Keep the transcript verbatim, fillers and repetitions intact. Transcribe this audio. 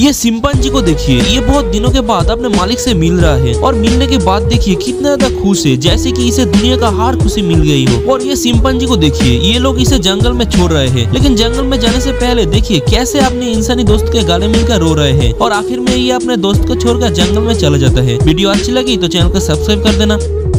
ये चिंपांजी को देखिए, ये बहुत दिनों के बाद अपने मालिक से मिल रहा है और मिलने के बाद देखिए कितना ज्यादा खुश है, जैसे कि इसे दुनिया का हर खुशी मिल गई हो। और ये चिंपांजी को देखिए, ये लोग इसे जंगल में छोड़ रहे हैं, लेकिन जंगल में जाने से पहले देखिए कैसे अपने इंसानी दोस्त के गले मिलकर रो रहे हैं और आखिर में ये अपने दोस्त को छोड़कर जंगल में चला जाता है। वीडियो अच्छी लगी तो चैनल को सब्सक्राइब कर देना।